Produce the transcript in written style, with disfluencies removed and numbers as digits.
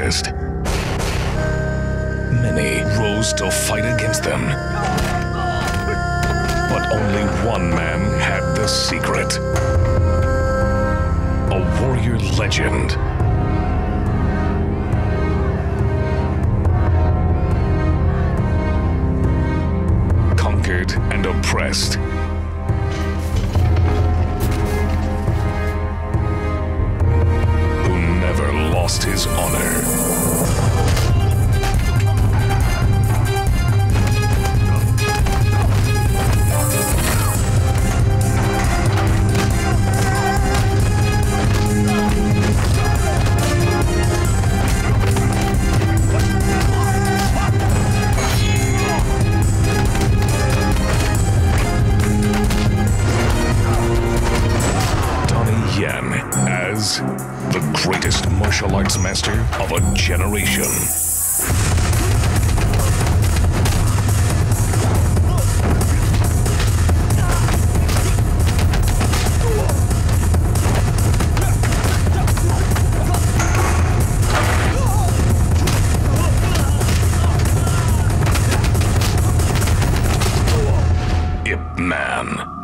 strongest. Many rose to fight against them. But only one man had the secret. A warrior legend. Conquered and oppressed. Who never lost his honor. As the greatest martial arts master of a generation. Ip Man.